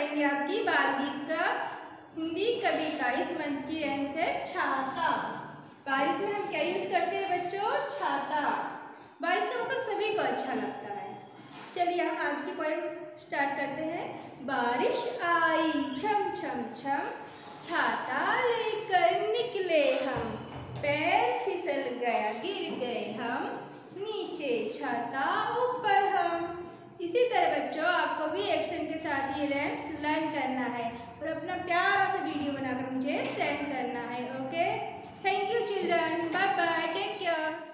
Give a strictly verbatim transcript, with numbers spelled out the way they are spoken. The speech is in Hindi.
पढ़ेंगे आपकी बाल गीत का हिंदी कविता। इस मंथ की रैम्स है छाता। बारिश में हम क्या यूज करते हैं बच्चों? छाता। बारिश का मौसम सभी को अच्छा लगता है। चलिए हम आज की पोएम स्टार्ट करते हैं। बारिश आई छम छम छम, छाता लेकर निकले हम, पैर फिसल गया गिर गए हम, नीचे छाता ऊपर हम। इसी तरह बच्चों आपको भी एक्शन के साथ ये रैम्स लर्न करना है और अपना प्यारा सा वीडियो बनाकर मुझे सेंड करना है। Okay, thank you children, bye bye, take care.